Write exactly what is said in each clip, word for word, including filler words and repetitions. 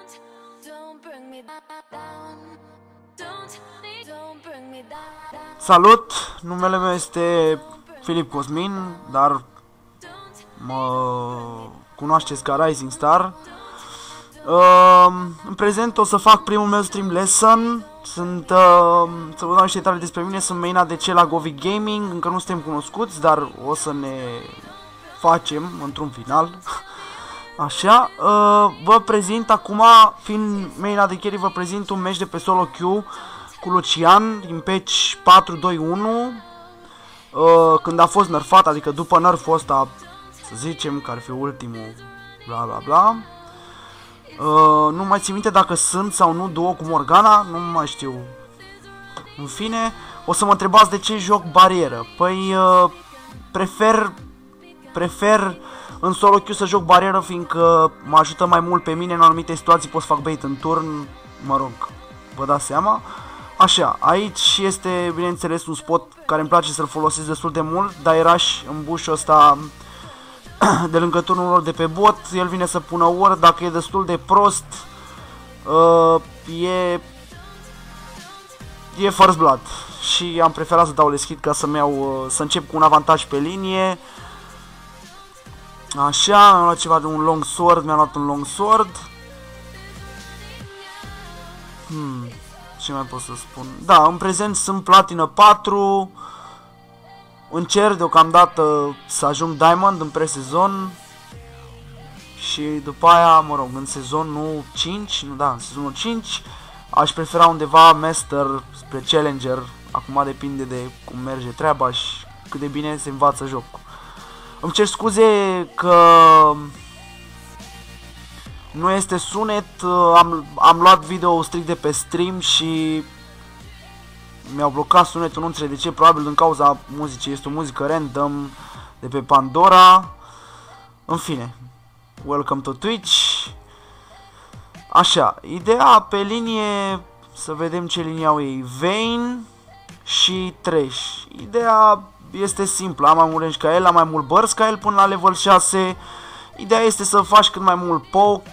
Salut, numele meu este Filip Cosmin, dar mă cunoașteți ca Rising Star. Uh, în prezent o să fac primul meu stream lesson. Sunt, uh, să vă dau niște detalii despre mine, sunt maina de ce la Govi Gaming, încă nu suntem cunoscuți, dar o să ne facem într-un final. Așa, uh, vă prezint acum, fiind maina de carry, vă prezint un match de pe solo queue cu Lucian din patch patru doi unu, uh, când a fost nerfat, adică după nerful ăsta, să zicem, că ar fi ultimul, bla bla bla. Uh, nu mai țin minte dacă sunt sau nu duo cu Morgana, nu mai știu. În fine, o să mă întrebați de ce joc barieră. Păi, uh, prefer, prefer în solo queue să joc barieră, fiindcă mă ajută mai mult pe mine în anumite situații, pot să fac bait în turn, mă rog, vă dați seama. Așa, aici este, bineînțeles, un spot care îmi place să-l folosesc destul de mult, dar eraș în bușul ăsta de lângă turnul lor de pe bot, el vine să pună ward, dacă e destul de prost, uh, e, e first blood și am preferat să dau last hit ca să-mi iau, uh, să încep cu un avantaj pe linie. Așa, am luat ceva de un long sword, mi-am luat un long sword. Hmm, ce mai pot să spun? Da, în prezent sunt platină patru. Încerc deocamdată să ajung Diamond în pre-sezon. Și după aia, mă rog, în sezonul cinci, nu, da, în sezonul cinci aș prefera undeva Master spre Challenger. Acum depinde de cum merge treaba și cât de bine se învață jocul. Îmi cer scuze că nu este sunet, am, am luat video strict de pe stream și mi-au blocat sunetul, nu înțeleg de ce, probabil din cauza muzicii, este o muzică random de pe Pandora. În fine, welcome to Twitch. Așa, ideea pe linie, să vedem ce linie au ei, Vayne și Thresh. Ideea este simplă, am mai mult range ca el, am mai mult burst ca el până la level șase. Ideea este să faci cât mai mult poke.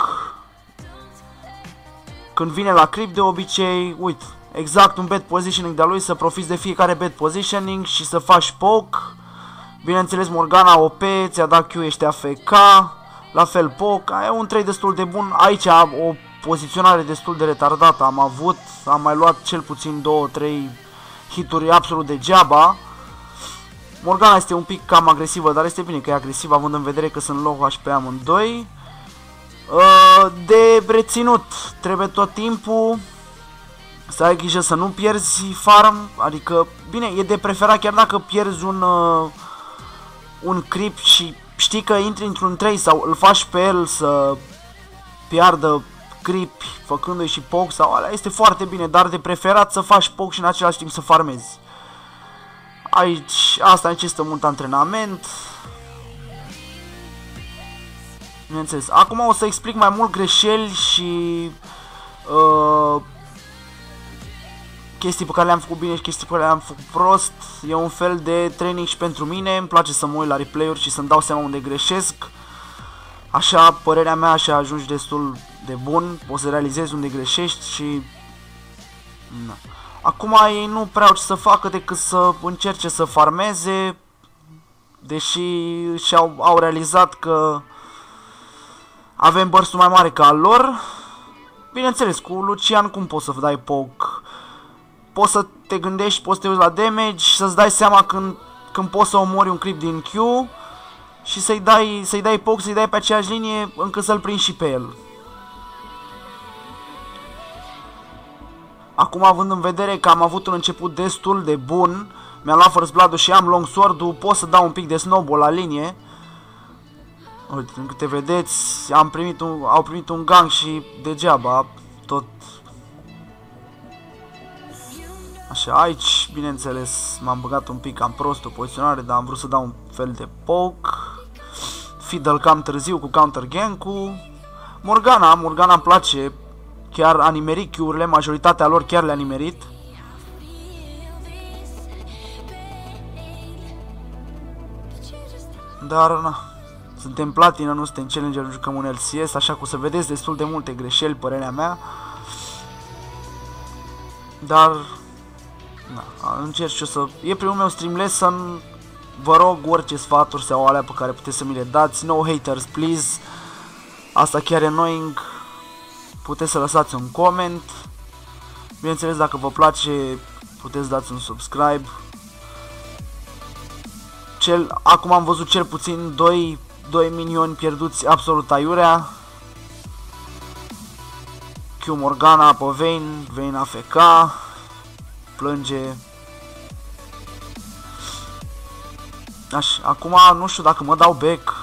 Când vine la creep de obicei, uite, exact un bad positioning de-a lui, să profiți de fiecare bad positioning și să faci poke. Bineînțeles, Morgana O P, ți-a dat Q, ești A F K, la fel poke, e un trade destul de bun. Aici am o poziționare destul de retardată, am avut, am mai luat cel puțin două trei hituri absolut degeaba. Morgana este un pic cam agresivă, dar este bine că e agresivă, având în vedere că sunt low H P amândoi. De reținut, trebuie tot timpul să ai grijă să nu pierzi farm, adică, bine, e de preferat chiar dacă pierzi un, uh, un creep și știi că intri într-un trei sau îl faci pe el să piardă creep făcându-i și poke sau alea, este foarte bine, dar de preferat să faci poke și în același timp să farmezi. Aici, asta necesită mult antrenament. Bineînțeles. Acum o să explic mai mult greșeli și uh, chestii pe care le-am făcut bine și chestii pe care le-am făcut prost. E un fel de training și pentru mine. Îmi place să mă uit la replay-uri și să-mi dau seama unde greșesc. Așa, părerea mea, așa ajungi destul de bun. O să realizezi unde greșești și... Na. Acum ei nu prea au ce să facă decât să încerce să farmeze, deși și-au au realizat că avem burst-ul mai mare ca al lor. Bineînțeles, cu Lucian cum poți să dai poke? Poți să te gândești, poți să te uiți la damage și să-ți dai seama când, când poți să omori un creep din Q și să-i dai, să-i dai poke, să-i dai pe aceeași linie încât să-l prinzi și pe el. Acum, având în vedere că am avut un început destul de bun, mi-am luat first blood-ul și am long sword-ul, pot să dau un pic de snowball la linie. Uite, în câte vedeți, am primit un, au primit un gang și degeaba, tot. Așa, aici, bineînțeles, m-am băgat un pic cam prost o poziționare, dar am vrut să dau un fel de poke. Fiddle cam târziu cu counter gank-ul. Morgana, Morgana îmi place. Chiar a nimerit Q-urile, majoritatea lor chiar le-a nimerit. Dar, na, Suntem platină, nu suntem challenger, jucăm un L C S, așa că o să vedeți destul de multe greșeli, părerea mea. Dar na, încerc și o să... E primul meu stream lesson. Vă rog orice sfaturi sau alea pe care puteți să mi le dați. No haters, please. Asta chiar e annoying. Puteți să lăsați un comment. Bineînțeles, dacă vă place, puteți dați un subscribe. Cel, acum am văzut cel puțin doi, doi minioni pierduți absolut aiurea. Q Morgana pe Vayne, Vayne A F K. Plânge. Așa, acum nu știu dacă mă dau back.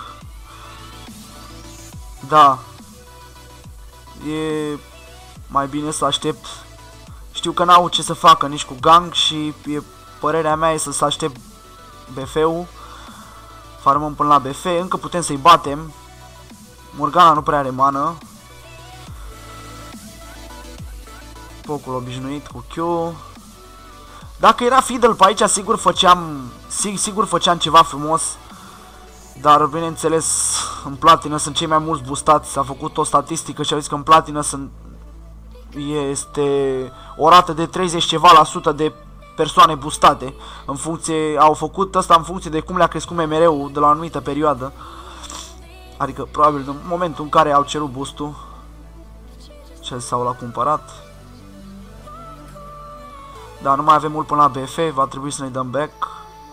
Da. E mai bine să aștept. Știu că n-au ce să facă nici cu gang și e, părerea mea e să să aștept B F-ul. Farmăm până la B F, încă putem să-i batem. Morgana nu prea are mană. Focul obișnuit cu Q. Dacă era fiddle pe aici, sigur făceam, sigur făceam ceva frumos. Dar bineînțeles, în platină sunt cei mai mulți boostați. S-a făcut o statistică și au zis că în platină sunt, este o rată de treizeci ceva la sută de persoane boostate. În funcție, au făcut asta în funcție de cum le-a crescut M M R-ul de la o anumită perioadă. Adică probabil în momentul în care au cerut boost-ul. Ce sau l-a cumpărat. Dar nu mai avem mult până la B F, va trebui să ne dăm back.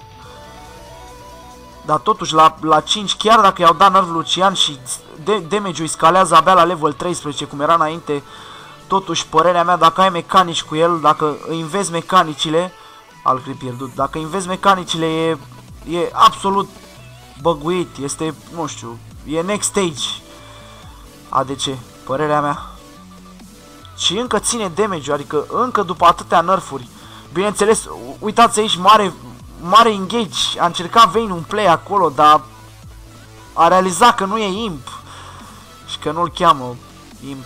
Dar totuși la, la cinci, chiar dacă i-au dat nerf Lucian și damage-ul îi scalează abia la level treisprezece, cum era înainte, totuși, părerea mea, dacă ai mecanici cu el, dacă îi înveți mecanicile, al cri pierdut, dacă îi înveți mecanicile, e, e absolut băguit, este, nu știu, e next stage A D C, părerea mea. Și încă ține damage-ul, adică încă după atâtea nerfuri. Bineînțeles, uitați aici, mare, mare engage, a încercat Vayne un play acolo, dar a realizat că nu e imp și că nu-l cheamă imp.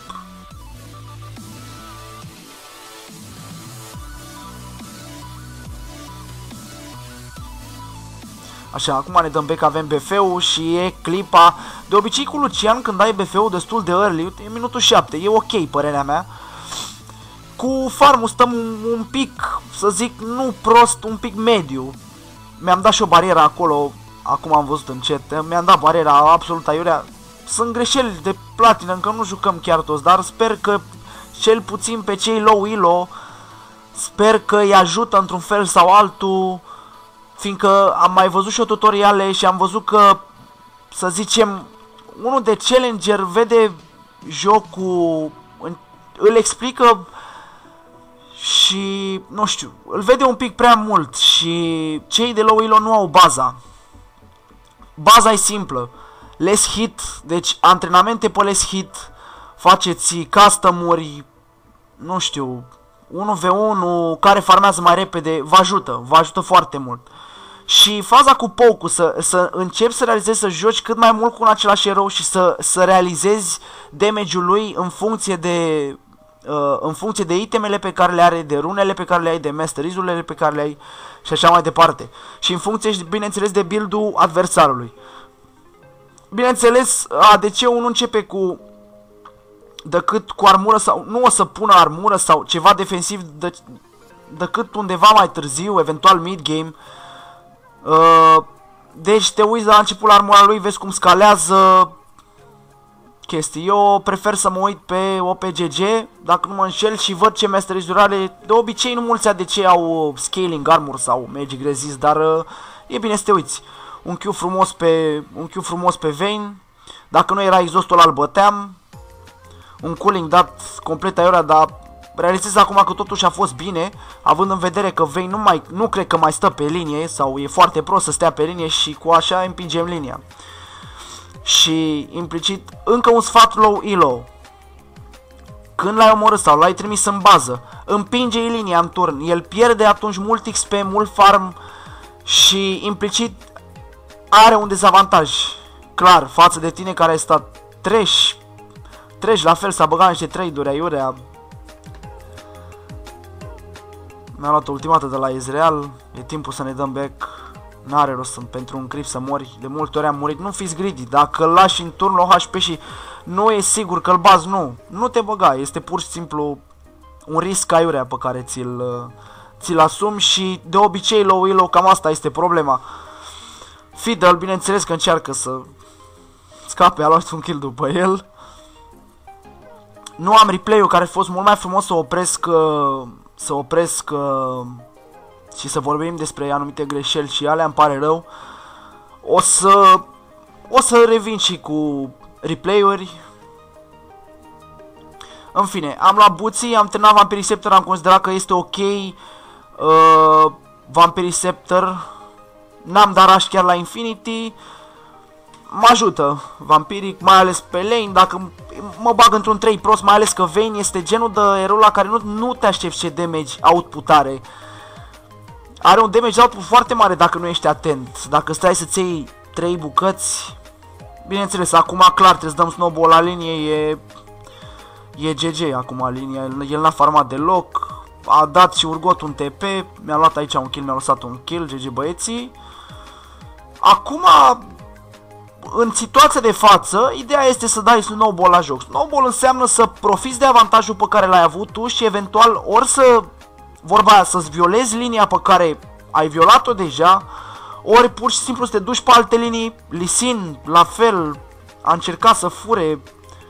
Așa, acum ne dăm back, avem B F-ul și e clipa. De obicei cu Lucian, când ai B F-ul destul de early, e minutul șapte, e ok, părerea mea. Cu farmul stăm un, un pic, să zic, nu prost, un pic mediu. Mi-am dat și o barieră acolo, acum am văzut în chat, mi-am dat bariera absolut aiurea. Sunt greșeli de platină, încă nu jucăm chiar toți, dar sper că cel puțin pe cei low elo, sper că îi ajută într-un fel sau altul. Fiindcă am mai văzut și o tutoriale și am văzut că, să zicem, unul de challenger vede jocul, îl explică și, nu știu, îl vede un pic prea mult și cei de low elo nu au baza. Baza e simplă. Less hit, deci antrenamente pe less hit, faceți custom-uri, nu știu, unu v unu care farmează mai repede, vă ajută, vă ajută foarte mult. Și faza cu poke-ul, să, să începi să realizezi să joci cât mai mult cu un același erou și să, să realizezi damage-ul lui în funcție de uh, în funcție de itemele pe care le are, de runele pe care le ai, de masteries-urile pe care le ai și așa mai departe. Și în funcție, bineînțeles, de build-ul adversarului. Bineînțeles, A D C-ul nu începe cu decât cu armură sau nu o să pună armură sau ceva defensiv de, decât undeva mai târziu, eventual mid-game. Uh, deci te uiți la început la armura lui, vezi cum scalează chestii. Eu prefer să mă uit pe O P G G, dacă nu mă înșel, și văd ce masteries-uri are. De obicei nu mulți A D C au scaling armor sau magic resist, dar uh, e bine să te uiți. Un Q frumos pe, un Q frumos pe Vayne. Dacă nu era exhaustul ăla, îl băteam. Un cooling dat complet aiurea, dar realizez acum că totuși a fost bine, având în vedere că Vayne nu, mai, nu cred că mai stă pe linie sau e foarte prost să stea pe linie și cu așa împingem linia. Și implicit, încă un sfat low elo. Când l-ai omorât sau l-ai trimis în bază, împinge-i linia în turn, el pierde atunci mult X P, mult farm și implicit are un dezavantaj clar față de tine care ai stat trash. Trash la fel, s-a băgat niște trade-uri aiurea. Mi-a luat o ultimată de la Israel. E timpul să ne dăm back. N-are rost pentru un creep să mori. De multe ori am murit. Nu fiți greedy. Dacă îl lași în turn la H P și nu e sigur că îl bazi, nu. Nu te băga. Este pur și simplu un risc aiurea pe care ți-l ți-l asumi și de obicei low elo cam asta este problema. Fiddle, bineînțeles că încearcă să scape, a luat un kill după el. Nu am replay-ul care a fost mult mai frumos să opresc să opresc și să vorbim despre anumite greșeli și alea, îmi pare rău. O să o să revin și cu replay-uri. În fine, am luat buții, am terminat Vampiric Scepter, am considerat că este ok. uh, Vampiric Scepter. N-am dat rush chiar la Infinity. Mă ajută Vampiric, mai ales pe lane, dacă mă bag într-un trei prost, mai ales că Vayne este genul de erou la care nu, nu te aștepți ce damage output are. Are un damage output foarte mare dacă nu ești atent. Dacă stai să-ți iei trei bucăți, bineînțeles, acum clar trebuie să dăm snowball la linie, e, e G G acum linia, el n-a farmat deloc, a dat și urgot un T P, mi-a luat aici un kill, mi-a lăsat un kill, G G băieții. Acum, în situația de față, ideea este să dai snowball la joc. Snowball înseamnă să profiți de avantajul pe care l-ai avut tu și eventual ori să, vorba aia, să-ți violezi linia pe care ai violat-o deja, ori pur și simplu să te duci pe alte linii. Lucian, la fel, a încercat să fure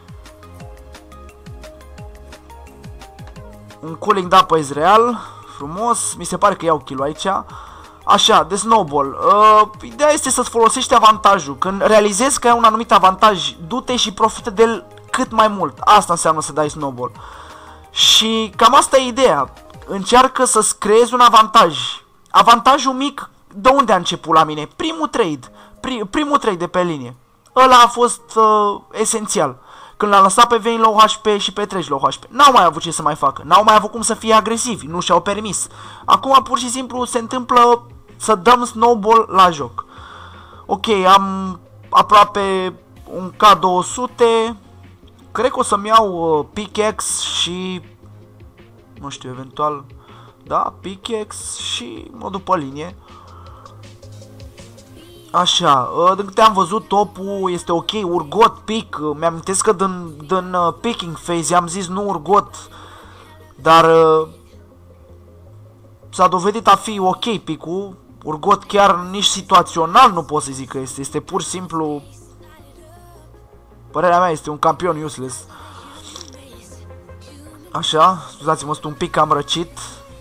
un cooling da pe Israel, frumos, mi se pare că iau kill-ul aici. Așa, de snowball. Uh, ideea este să-ți folosești avantajul. Când realizezi că ai un anumit avantaj, du-te și profită de el cât mai mult. Asta înseamnă să dai snowball. Și cam asta e ideea. Încearcă să-ți creezi un avantaj. Avantajul mic, de unde a început la mine? Primul trade. Pri primul trade de pe linie. Ăla a fost uh, esențial. Când l-am lăsat pe Vayne low H P și pe Thresh low H P, n-au mai avut ce să mai facă. N-au mai avut cum să fie agresivi. Nu și-au permis. Acum pur și simplu se întâmplă să dăm snowball la joc. Ok, am aproape un K două sute. Cred că o să-mi iau uh, pickaxe și... nu știu, eventual... da, pickaxe și mă duc pe linie. Așa, uh, din câte am văzut topul este ok, urgot, pick. Mi-amintesc că din, din uh, picking phase i-am zis nu urgot. Dar... Uh, s-a dovedit a fi ok pick-ul. Urgot chiar nici situațional nu pot să zic că este. Este pur și simplu... părerea mea, este un campion useless. Așa, scuzați-mă, sunt un pic cam răcit.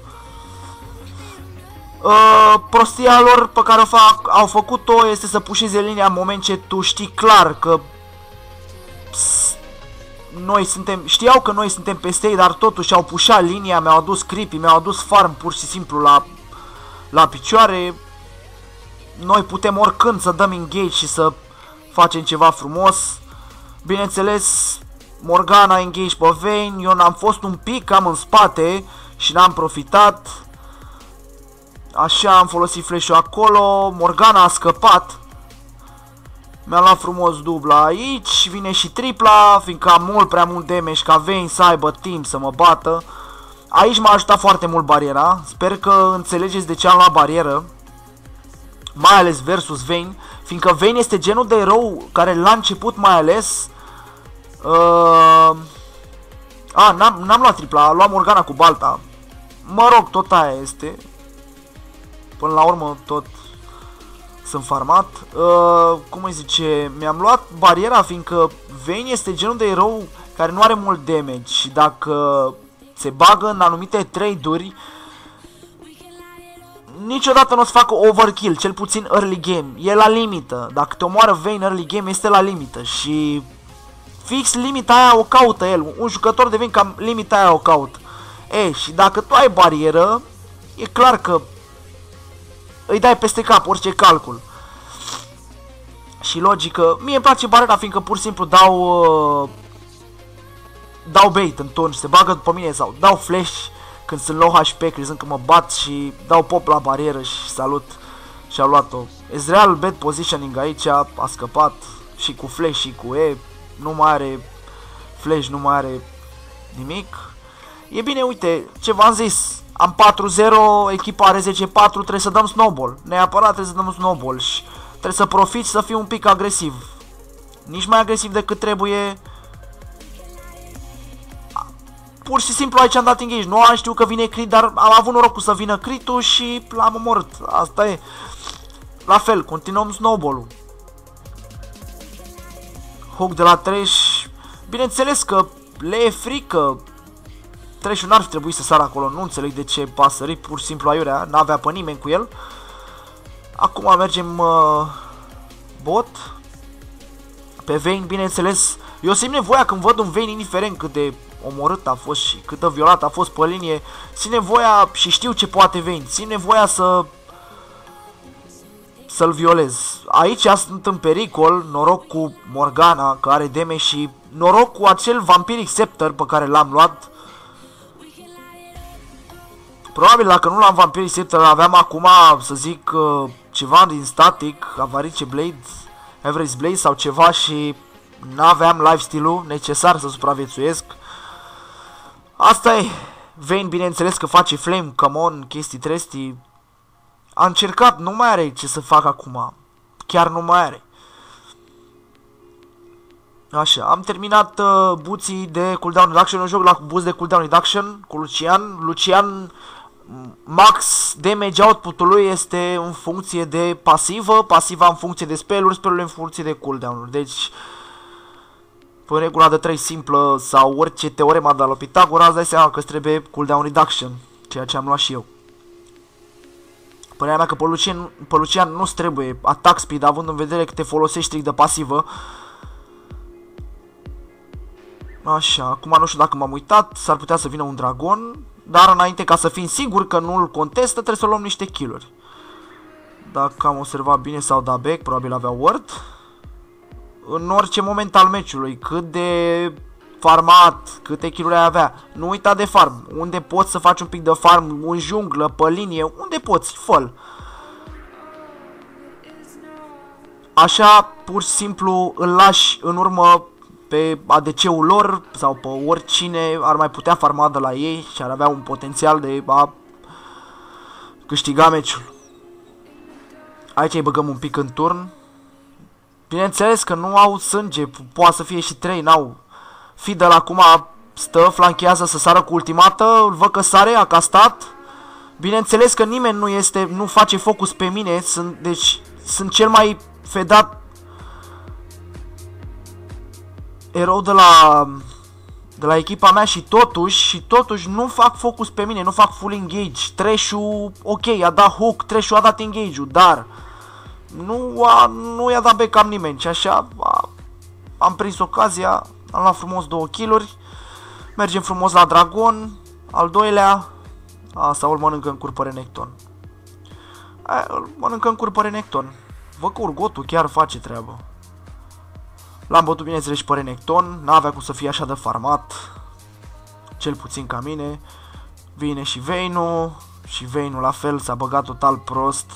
Uh, prostia lor pe care o fac, au făcut-o este să pușeze linia în moment ce tu știi clar că... Pss, noi suntem, știau că noi suntem peste ei, dar totuși au pușat linia, mi-au adus creepy, mi-au adus farm pur și simplu la... la picioare. Noi putem oricând să dăm engage și să facem ceva frumos. Bineînțeles, Morgana engage pe Vayne. Eu n-am fost un pic cam în spate și n-am profitat. Așa, am folosit flash-ul acolo. Morgana a scăpat. Mi-a luat frumos dubla aici. Vine și tripla, fiindcă am mult prea mult damage ca Vayne să aibă timp să mă bată. Aici m-a ajutat foarte mult bariera. Sper că înțelegeți de ce am luat barieră. Mai ales versus Vayne. Fiindcă Vayne este genul de erou care la început mai ales... Uh, a, n-am luat tripla, am luat Morgana cu balta. Mă rog, tot aia este. Până la urmă tot sunt farmat. Uh, cum îi zice, mi-am luat bariera fiindcă Vayne este genul de erou care nu are mult damage. Și dacă... se bagă în anumite trade-uri, niciodată nu o să facă overkill, cel puțin early game. E la limită. Dacă te omoară Vayne early game, este la limită. Și fix limita aia o caută el. Un jucător de Vayne cam limita aia o caută. E, și dacă tu ai barieră, e clar că îi dai peste cap orice calcul. Și logică, mie îmi place bariera fiindcă pur și simplu dau... Uh, dau bait în turn și se bagă după mine sau dau flash când sunt low H P crezând că mă bat și dau pop la barieră și salut și a luat-o. Ezreal bad positioning aici, a scăpat și cu flash și cu E, nu mai are flash, nu mai are nimic. E bine, uite, ce v-am zis, am patru zero, echipa are zece patru, trebuie să dăm snowball. Neapărat trebuie să dăm un snowball și trebuie să profiți să fii un pic agresiv. Nici mai agresiv decât trebuie. Pur și simplu aici am dat engage. Nu am știut că vine crit, dar am avut norocul să vină critul și l-am omorât. Asta e. La fel, continuăm snowball-ul. Hook de la Trash. Bineînțeles că le e frică. Trash-ul n-ar fi trebuit să sară acolo. Nu înțeleg de ce a sărit pur și simplu aiurea. N-avea pe nimeni cu el. Acum mergem uh, bot. Pe Vayne, bineînțeles. Eu simt nevoia când văd un Vayne, indiferent cât de omorât a fost și câtă violată a fost pe linie. Simt nevoia și știu ce poate Vayne. Simt nevoia să să-l violez. Aici sunt în pericol. Noroc cu Morgana, că are damage, și noroc cu acel Vampiric Scepter pe care l-am luat. Probabil dacă nu l-am Vampiric Scepter, aveam acum, să zic, ceva din static, Avarice Blade, Average Blade sau ceva, și n-aveam lifesteal-ul necesar să supraviețuiesc. Asta e. Vayne, bineînțeles că face flame, come on, chestii trestii. A încercat, nu mai are ce să fac acum. Chiar nu mai are. Așa, am terminat uh, buții de cooldown reduction. Eu joc la boost de cooldown reduction cu Lucian. Lucian, max damage output-ul lui este în funcție de pasivă, pasiva în funcție de spell-uri, spell-uri în funcție de cooldown-uri. Deci, pe regula de trei simplă sau orice teorema de la Pitagora, îți dai seama că îți trebuie cooldown reduction, ceea ce am luat și eu. Părerea mea că pe Lucian, pe Lucian nu-ți trebuie attack speed, având în vedere că te folosești strict de pasivă. Așa, acum nu știu dacă m-am uitat, s-ar putea să vină un dragon, dar înainte, ca să fim sigur că nu-l contestă, trebuie să luăm niște kill-uri. Dacă am observat bine, s-au dat back, probabil avea ward. În orice moment al meciului, cât de farmat, câte kill-uri ai avea, nu uita de farm. Unde poți să faci un pic de farm, în junglă, pe linie, unde poți, fă-l. Așa, pur și simplu, îl lași în urmă pe A D C-ul lor sau pe oricine ar mai putea farma de la ei și ar avea un potențial de a câștiga meciul. Aici îi băgăm un pic în turn. Bineînțeles că nu au sânge, poate să fie și trei, n-au. Fiddle acum stă, flanchează să sară cu ultimată, îl văd că sare, a castat. Bineînțeles că nimeni nu este, nu face focus pe mine, sunt, deci sunt cel mai fedat erou de la, de la echipa mea și totuși, și totuși nu fac focus pe mine, nu fac full engage. Trash-ul, ok, a dat hook, Trash-ul a dat engage-ul, dar nu, a, nu i-a dat backup nimeni și așa a, am prins ocazia, am luat frumos două kill-uri, mergem frumos la dragon, al doilea, asta îl mănâncă în cur pe Renekton. A, îl mănâncă în cur pe Renekton. Văd că Urgotul chiar face treabă. L-am bătut, bineînțeles, și pe Renekton, n-avea cum să fie așa de farmat, cel puțin ca mine. Vine și Vayne-ul, și Vayne-ul la fel, s-a băgat total prost.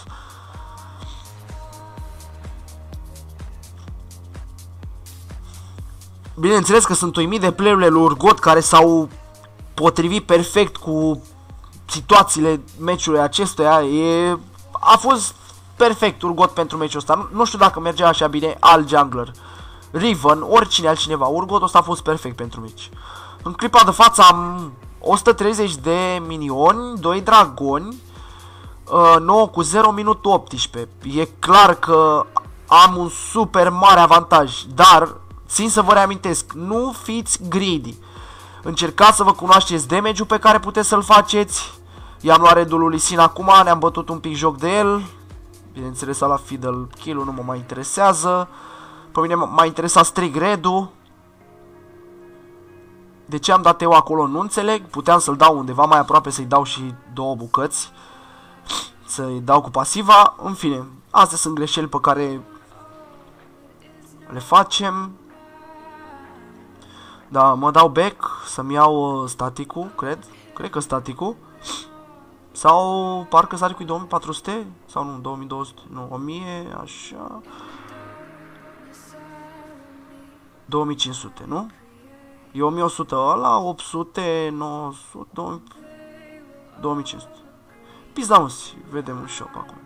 Bineînțeles că sunt uimit de play-urile lui Urgot, care s-au potrivit perfect cu situațiile meciului acestuia. E... A fost perfect Urgot pentru meciul ăsta. Nu, nu știu dacă mergea așa bine alt jungler, Riven, oricine altcineva. Urgotul ăsta a fost perfect pentru meci. În clipa de față am o sută treizeci de minioni, doi dragoni, nouă cu zero, minutul optsprezece. E clar că am un super mare avantaj, dar țin să vă reamintesc, nu fiți greedy. Încercați să vă cunoașteți damage-ul pe care puteți să-l faceți. I-am luat redul lui Lucian acum, ne-am bătut un pic joc de el. Bineînțeles, a luat Fiddle kill-ul, nu mă mai interesează. Pe mine m-a interesat strict red-ul. De ce am dat eu acolo nu înțeleg. Puteam să-l dau undeva mai aproape, să-i dau și două bucăți, să-i dau cu pasiva. În fine, astea sunt greșeli pe care le facem. Da, mă dau back să-mi iau uh, staticul, cred. Cred că staticul. Sau parcă staticul e două mii patru sute? Sau nu, două mii două sute? Nu, o mie, așa. două mii cinci sute, nu? E o mie o sută ăla, opt sute, nouă sute, două mii... două mii cinci sute. Pizda musi, vedem un shop acum.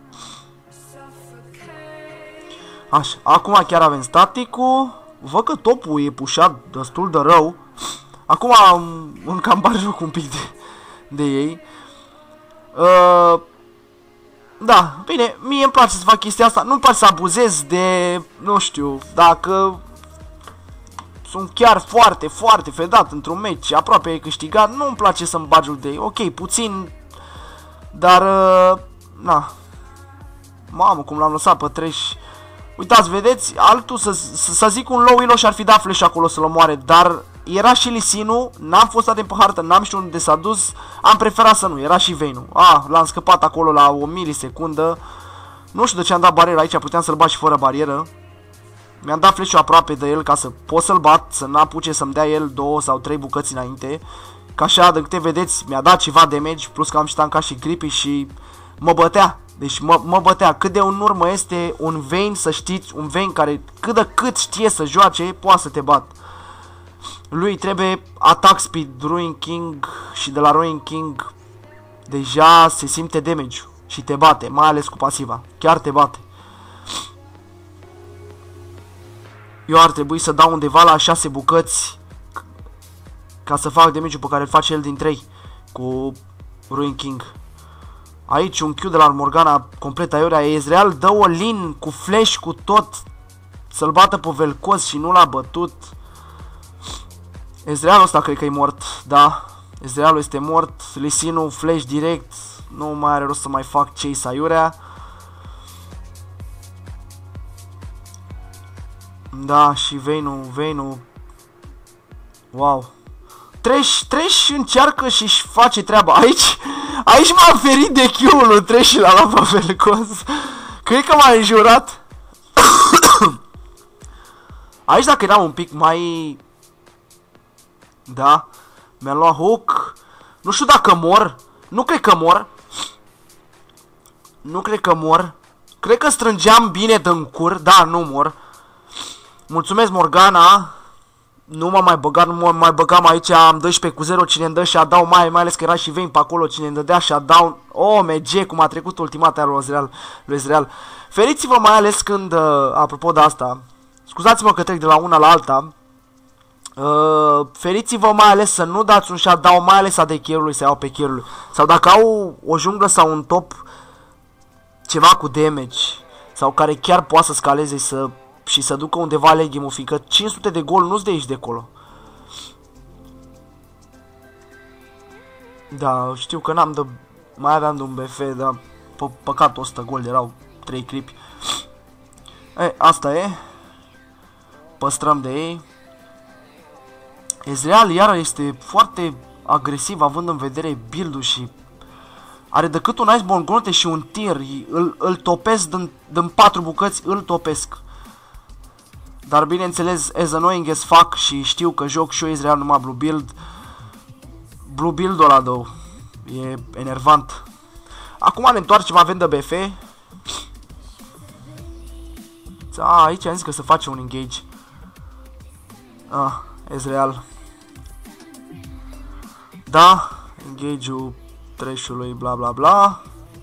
Așa, acum chiar avem staticul. Văd că topul e pușat destul de rău. Acum am un cam barjoc un pic de, de ei. Uh, da, bine, mie îmi place să fac chestia asta. Nu-mi place să abuzez de, nu știu, dacă sunt chiar foarte, foarte fedat într-un meci, aproape e câștigat, nu-mi place să-mi bagi de ei. Ok, puțin, dar, uh, na. Mamă, cum l-am lăsat pe trash. Uitați, vedeți, altul, să, să, să zic un low elo și-ar fi dat flash acolo să-l omoare, dar era și Lucianul, n-am fost atent pe hartă, n-am știut unde s-a dus, am preferat să nu, era și Vayne-ul. Ah, l-am scăpat acolo la o milisecundă. Nu știu de ce am dat barieră aici, puteam să-l bat și fără barieră. Mi-am dat flash-ul aproape de el ca să pot să-l bat, să n-apuce să-mi dea el două sau trei bucăți înainte. Ca așa, de câte vedeți, mi-a dat ceva damage, plus că am și tancat și creepy și mă bătea. Deci mă, mă bătea. Cât de în urmă este un Vayne, să știți, un Vayne care cât de cât știe să joace, poate să te bat. Lui trebuie attack speed, Ruin King și de la Ruin King deja se simte damage-ul și te bate, mai ales cu pasiva. Chiar te bate. Eu ar trebui să dau undeva la șase bucăți ca să fac damage-ul pe care îl face el din trei cu Ruin King. Aici un Q de la Morgana complet aiurea. Ezreal dă o lin cu flash cu tot să-l bată pe Velcos și nu l-a bătut. Ezrealul ăsta cred că e mort. Da, Ezrealul este mort. Lucianul flash direct. Nu mai are rost să mai fac chase aiurea. Da, și Vayne-ul, Vayne-ul. Wow. Trash, Trash încearcă și își face treaba. Aici, aici m-am ferit de Q-ul lui Trash și l-a luat pe Velcos. Cred că m-a înjurat. Aici dacă eram un pic mai... Da, mi-a luat hook. Nu știu dacă mor. Nu cred că mor. Nu cred că mor. Cred că strângeam bine din cur. Da, nu mor. Mulțumesc, Morgana. Nu m-am mai băgat, nu m-am mai băgam aici. Am doisprezece cu zero, cine îmi dă shutdown, mai, mai ales că era și Vayne pe acolo. Cine îmi dădea shutdown. Oh, M G, cum a trecut ultimata lui Ezreal, lui Ezreal. Feriți-vă mai ales când, uh, apropo de asta, scuzați-mă că trec de la una la alta. Uh, feriți-vă mai ales să nu dați un shutdown, mai ales a de carry-ului să iau pe carry-ului. Sau dacă au o junglă sau un top ceva cu damage sau care chiar poate să scaleze să, și să ducă undeva late game-ul, fiindcă cinci sute de gol nu-ți de aici de acolo. Da, știu că n-am de... mai aveam de un B F, dar pă păcat o sută gol, erau trei clipi. E, asta e. Păstrăm de ei. Ezreal iară este foarte agresiv având în vedere build-ul și are decât un Iceborne Grote și un tir. Îl, îl topesc din, din patru bucăți, îl topesc. Dar bineînțeles, as annoying as fuck și știu că joc și eu Ezreal numai blue build. Blue build-ul ăla, două. E enervant. Acum ne întoarcem, avem de B F. A, aici am zis că se face un engage. Ah, Ezreal. Da, engage-ul trash-ului, bla bla bla.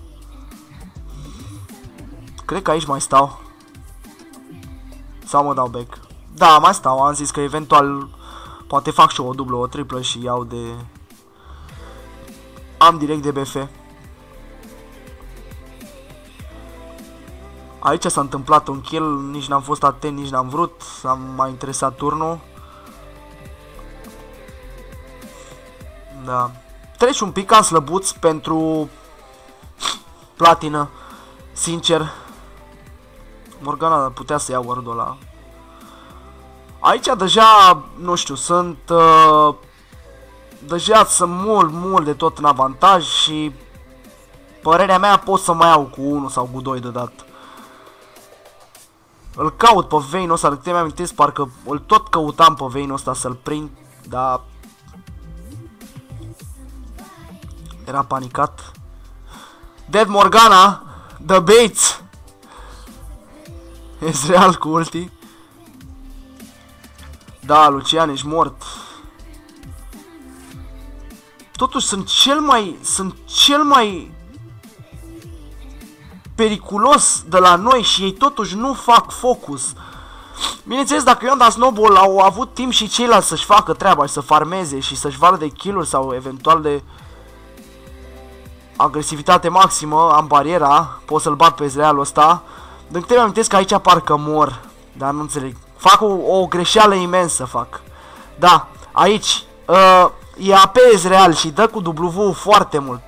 Cred că aici mai stau. Sau mă dau back. Da, mai stau, am zis că eventual poate fac și eu o dublă, o triplă și iau de... Am direct de B F. Aici s-a întâmplat un kill, nici n-am fost atent, nici n-am vrut, am mai interesat turnul. Da. Treci un pic cam slăbuț pentru platină, sincer. Morgana putea să ia ward-ul ăla. Aici deja, nu știu, sunt... Uh, deja sunt mult, mult de tot în avantaj și... Părerea mea pot să mai iau cu unu sau cu doi deodată. Îl caut pe Vayne-ul ăsta, de câte mi-amintesc, parcă îl tot căutam pe Vayne-ul ăsta să-l prind, dar... Era panicat. Dead Morgana! The Bates! Ezreal cu ulti. Da, Lucian, ești mort. totuși sunt cel mai, sunt cel mai periculos de la noi și ei totuși nu fac focus. Bineînțeles, dacă eu am dat snowball, au avut timp și ceilalți să-și facă treaba și să farmeze și să-și vadă de kill-uri sau eventual de agresivitate maximă. Am bariera, pot să-l bat pe Ezrealul ăsta. Din câte mi-amintesc că aici parcă mor, dar nu înțeleg. Fac o, o greșeală imensă, fac. Da, aici uh, e A P Ezreal și dă cu W foarte mult.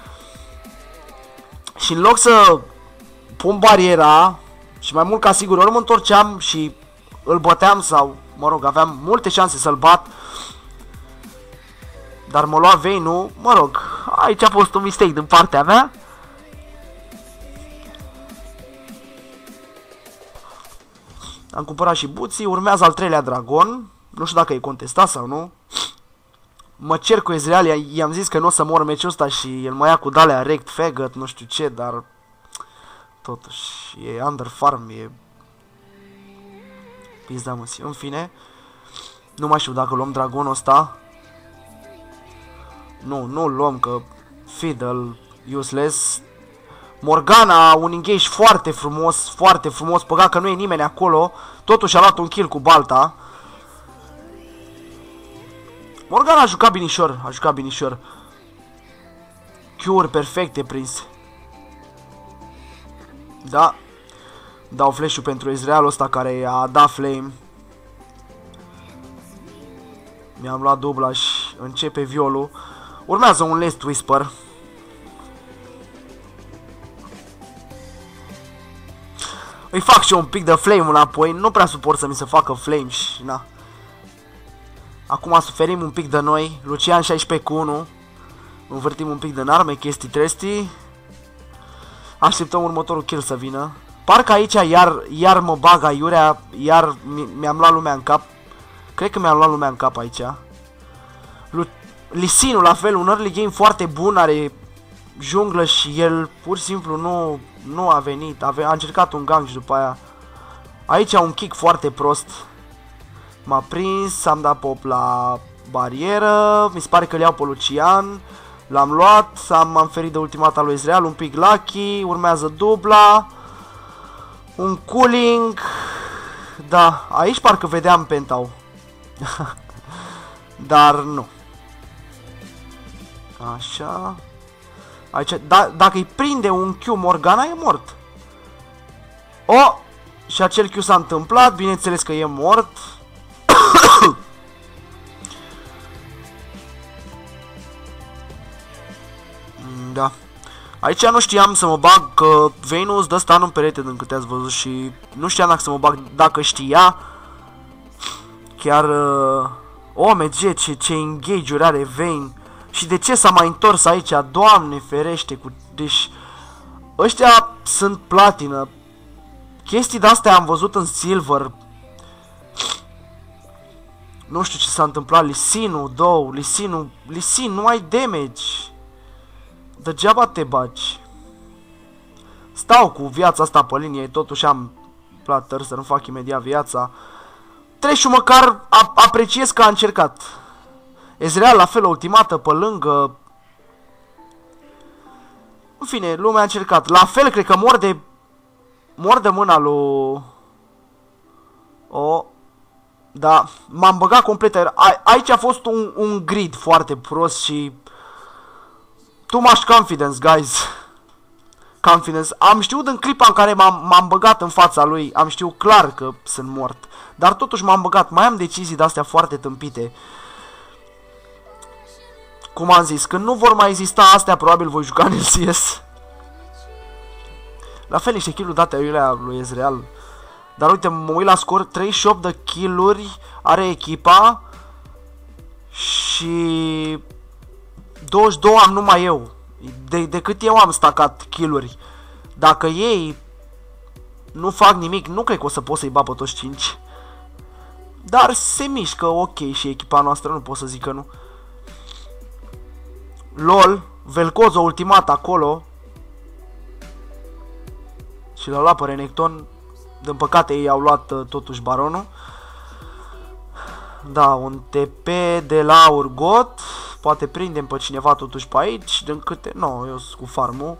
Și în loc să pun bariera, și mai mult ca sigur, ori mă întorceam și îl băteam sau, mă rog, aveam multe șanse să-l bat. Dar mă lua Vayne-ul, mă rog, aici a fost un mistake din partea mea. Am cumpărat și buții, urmează al treilea dragon. Nu știu dacă e contestat sau nu. Mă cer cu Ezreal, i-am zis că nu o să mor meciul ăsta și el mă ia cu dalea rect, faggot, nu știu ce, dar totuși e under farm, e pizda măsii. În fine, nu mai știu dacă luăm dragonul ăsta. Nu, nu-l luăm, că Fiddle, useless. Morgana, un engage foarte frumos, foarte frumos, păcat că nu e nimeni acolo. Totuși a luat un kill cu balta. Morgana a jucat binișor, a jucat binișor. Q-uri perfecte prinse. Da. Dau flash-ul pentru Ezrealul ăsta care a dat flame. Mi-am luat dubla și începe violul. Urmează un Last Whisper. Îi fac și un pic de flame înapoi. Nu prea suport să mi se facă flame și na. Acum suferim un pic de noi. Lucian șaisprezece cu unu. Învârtim un pic de arme, chestii trestii. Așteptăm următorul kill să vină. Parcă aici iar, iar mă bag aiurea. Iar mi-am luat lumea în cap. Cred că mi-am luat lumea în cap aici. Lucianul la fel, un early game foarte bun. Are junglă și el pur și simplu nu, nu a venit. A, a încercat un gang și după aia. Aici un kick foarte prost. M-a prins, am dat pop la barieră. Mi se pare că le iau pe Lucian. L-am luat, am, am ferit de ultimata lui Ezreal. Un pic lucky, urmează dubla. Un cooling. Da, aici parcă vedeam pentau. Dar nu. Așa. Aici, da, dacă îi prinde un Q Morgana, e mort. Oh! Și acel Q s-a întâmplat, bineînțeles că e mort. Da. Aici nu știam să mă bag, că Vayne-ul îți dă stun în perete din câte ați văzut și nu știam dacă să mă bag, dacă știa. Chiar... Uh... O, M G, ce, ce engage-uri are Vayne. Și de ce s-a mai întors aici? Doamne ferește cu... Deci... Ăștia sunt platină. Chestii de-astea am văzut în silver. Nu știu ce s-a întâmplat. Lucianul, două, Lucianul... Lucian, nu ai damage. Degeaba te bagi. Stau cu viața asta pe linie. Totuși am plater să nu fac imediat viața. Treci măcar ap apreciez că a încercat. Ezreal la fel, ultimată pe lângă. În fine, lumea a încercat. La fel, cred că mor de... Mor de mâna lui... O... Da, m-am băgat complet. A aici a fost un, un grid foarte prost și... Too much confidence, guys. Confidence. Am știut în clipa în care m-am băgat în fața lui. Am știut clar că sunt mort. Dar totuși m-am băgat. Mai am decizii de-astea foarte tâmpite. Cum am zis, când nu vor mai exista astea, probabil voi juca în L C S. La fel, niște kill-uri date aiurea lui Ezreal. Dar uite, mă uit la scor, treizeci și opt de kill-uri are echipa. Și... douăzeci și doi am numai eu. De, de cât eu am stacat kill-uri. Dacă ei nu fac nimic, nu cred că o să pot să-i bat pe toți cinci. Dar se mișcă ok și echipa noastră, nu pot să zic că nu. LOL, Velcozo ultimat acolo. Și l-au luat pe Renekton. Din păcate ei au luat uh, totuși baronul. Da, un T P de la Urgot. Poate prindem pe cineva totuși pe aici. Din câte... Nu, no, eu sunt cu farmul.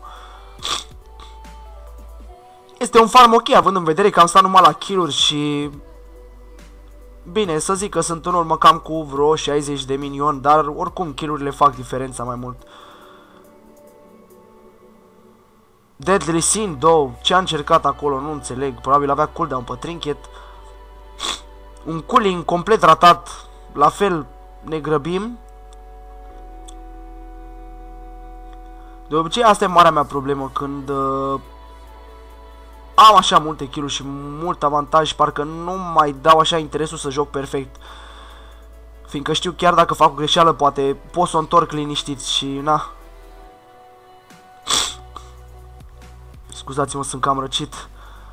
Este un farm ok, având în vedere că am stat numai la kill-uri și... Bine, să zic că sunt în urmă cam cu vreo șaizeci de minioni, dar oricum kill-urile fac diferența mai mult. Deadly Sin, două, ce a încercat acolo, nu înțeleg, probabil avea cooldown pe trinket. Un cooling complet ratat, la fel ne grăbim. De obicei asta e marea mea problemă, când uh, am așa multe kill-uri și mult avantaj, parcă nu mai dau așa interesul să joc perfect. Fiindcă știu chiar dacă fac o greșeală, poate pot să o întorc liniștit și na. Scuzați-mă, sunt cam răcit.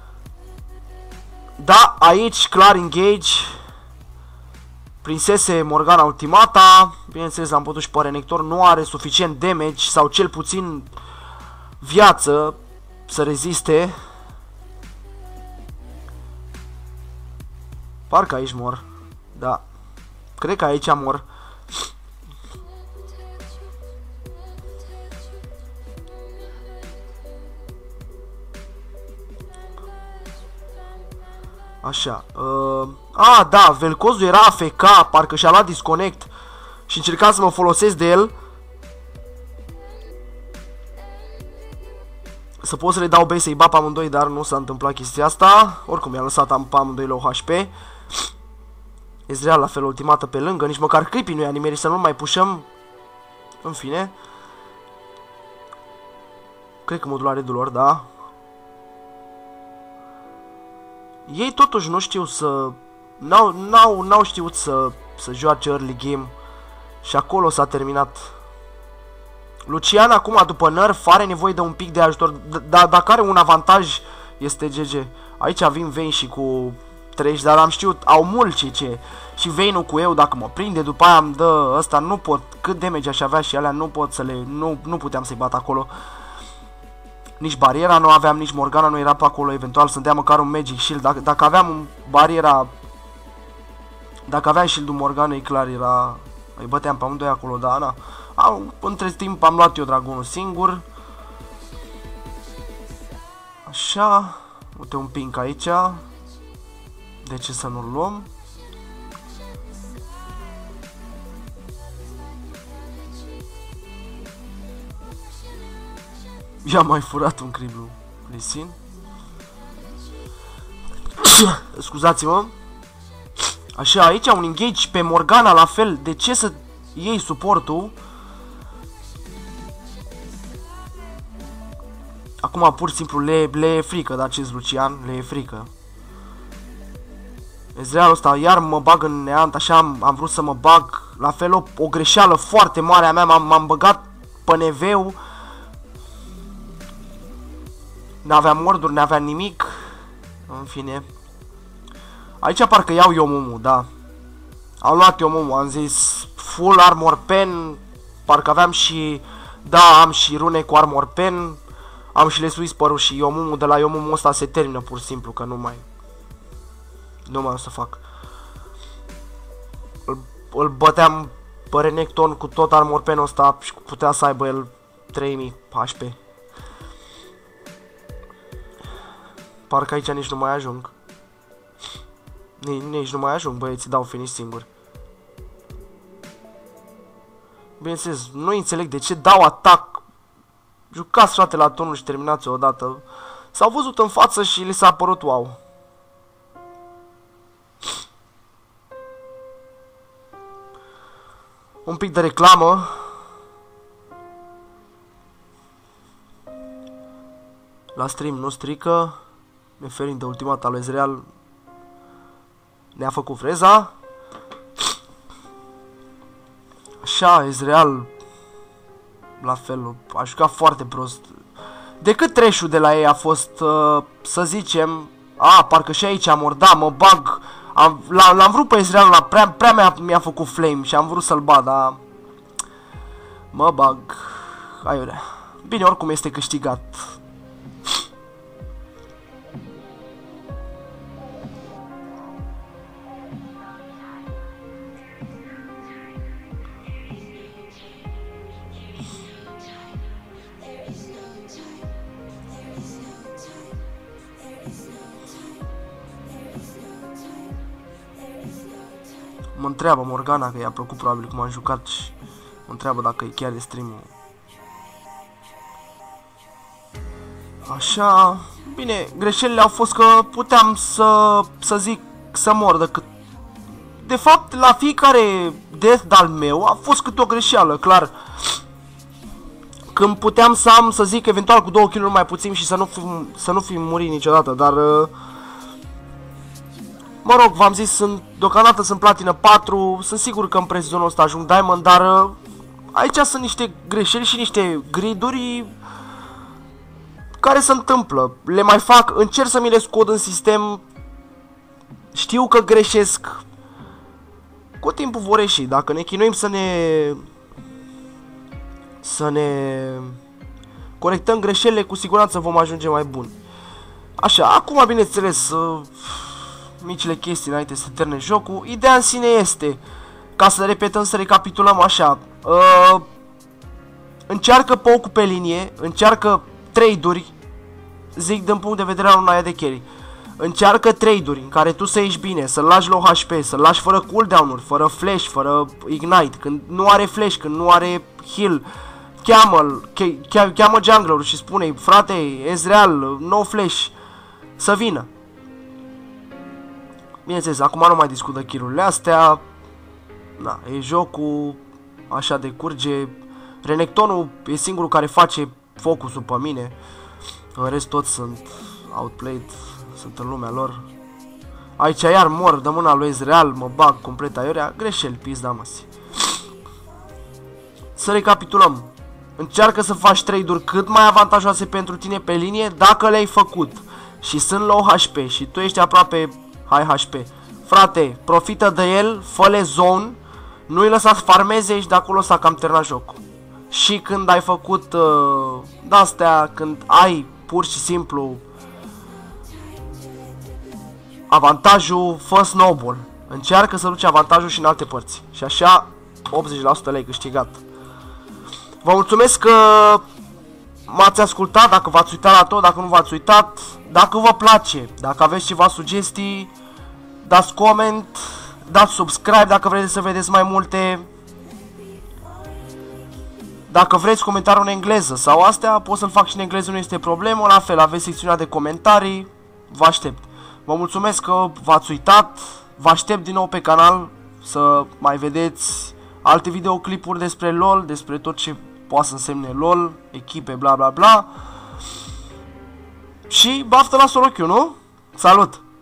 Da, aici clar engage. Prinsese Morgana ultimata. Bineînțeles, am putut și pe Renekton. Nu are suficient damage sau cel puțin viață să reziste. Parcă aici mor. Da. Cred că aici mor. Așa. Uh, a, da, Velcozul era A F K, parcă și-a luat disconnect și încercam să mă folosesc de el. Să pot să le dau base să-i bat pe amândoi, dar nu s-a întâmplat chestia asta. Oricum, i-a lăsat pe amândoi low H P. Ezreal la fel ultimată pe lângă, nici măcar creepy nu i-a nimerit să nu mai pușăm. În fine. Cred că modul are lor, da. Ei totuși nu știu să... N-au știut să, să joace early game. Și acolo s-a terminat. Lucian acum după nerf are nevoie de un pic de ajutor. Dar dacă are un avantaj este G G. Aici vin Vayne și cu treci, dar am știut, au mult C C. Și Vayne-ul cu eu, dacă mă prinde, după aia îmi dă ăsta, nu pot, cât damage aș avea și alea, nu pot să le, nu, nu puteam să-i bat acolo. Nici bariera nu aveam, nici Morgana nu era pe acolo, eventual să-mi dea măcar un Magic Shield. Dacă, dacă aveam un bariera, dacă aveam shield-ul Morgana, e clar, era, îi băteam pe amândoi acolo, da, na. Am, între timp am luat eu dragonul singur. Așa, uite un pink aici. De ce să nu-l luăm? I-a mai furat un criblu Lucian. Scuzați-mă. Așa, aici un engage pe Morgana la fel. De ce să iei suportul? Acum pur și simplu le, le e frică de acest Lucian. Le e frică. Ezrealul ăsta iar mă bag în neant. Așa am, am vrut să mă bag. La fel o, o greșeală foarte mare a mea. M-am băgat pe neveu. N-aveam morduri, n-aveam nimic. În fine. Aici parcă iau eu Mumu, da. Am luat eu Mumu, am zis full armor pen. Parcă aveam și... Da, am și rune cu armor pen. Am și les whisper-ul și eu Mumu. De la eu Mumu ăsta se termină pur și simplu, că nu mai... Nu mai o să fac. Îl, îl băteam pe Renekton cu tot armor pen-ul ăsta și putea să aibă el trei mii H P. Parcă aici nici nu mai ajung. Nici, nici nu mai ajung, băieții, dau finish singur. Bineînțeles, nu înțeleg de ce dau atac. Jucați, frate, la turnul și terminați-o odată. S-au văzut în față și li s-a părut wow. Un pic de reclamă. La stream nu strică. Referind de ultimata lui Ezreal. Ne-a făcut freza. Așa, Ezreal la fel, a jucat foarte prost. Decât trash-ul de la ei a fost, uh, să zicem, a, parcă și aici am mordat, mă bag. L-am vrut pe Ezreal, la prea, prea mi-a făcut flame și am vrut să-l bat, dar mă bag. Aiurea. Bine, oricum este câștigat. mă întreabă Morgana, că i-a plăcut probabil cum am jucat și mă întreabă dacă e chiar de stream-ul. Așa, bine, greșelile au fost că puteam să, să zic să mor decât... De fapt, la fiecare death de-al meu a fost câte o greșeală, clar. Când puteam să am, să zic, eventual cu două kill-uri mai puțin și să nu fi, să nu fi murit niciodată, dar... Mă rog, v-am zis, sunt, deocamdată sunt platină patru, sunt sigur că în prezonul ăsta ajung diamond, dar... Aici sunt niște greșeli și niște griduri care se întâmplă. Le mai fac, încerc să mi le scot în sistem, știu că greșesc, cu timpul vor ieși. Dacă ne chinuim să ne... Să ne... corectăm greșelile, cu siguranță vom ajunge mai buni. Așa, acum bineînțeles, uh, micile chestii înainte să termine jocul. Ideea în sine este, ca să repetăm, să recapitulăm așa, uh, încearcă poke pe linie, încearcă trade-uri, zic din punct de vedere al unui de carry. Încearcă trade-uri în care tu să ieși bine, să-l lași low H P, să-l lași fără cooldown-uri, fără flash, fără ignite, când nu are flash, când nu are heal. Cheamă-l, cheamă jungler-ul și spune, frate, Ezreal, no flash, să vină. Bineînțeles, acum nu mai discută kill-urile astea. Da, e jocul, așa de curge. Renektonul e singurul care face focusul pe mine. În rest toți sunt outplayed, sunt în lumea lor. Aici iar mor de mâna lui Ezreal, mă bag complet aiurea. Greșeli, pizda măsi. Să recapitulăm. Încearcă să faci trade-uri cât mai avantajoase pentru tine pe linie. Dacă le-ai făcut și sunt low H P și tu ești aproape high H P, frate, profită de el, fă-le zone, nu-i lăsa să farmeze și de acolo s-a cam terminat jocul. Și când ai făcut uh, de-astea, când ai pur și simplu avantajul, fă snowball. Încearcă să duci avantajul și în alte părți. Și așa optzeci la sută le-ai câștigat. Vă mulțumesc că m-ați ascultat, dacă v-ați uitat la tot, dacă nu v-ați uitat. Dacă vă place, dacă aveți ceva sugestii, dați comment, dați subscribe dacă vreți să vedeți mai multe. Dacă vreți comentariul în engleză sau astea, pot să-l fac și în engleză, nu este problemă. La fel, aveți secțiunea de comentarii, vă aștept. Vă mulțumesc că v-ați uitat, vă aștept din nou pe canal să mai vedeți alte videoclipuri despre LOL, despre tot ce poate să însemne LOL, echipe, bla bla bla. Și baftă la sorochiu, nu? Salut!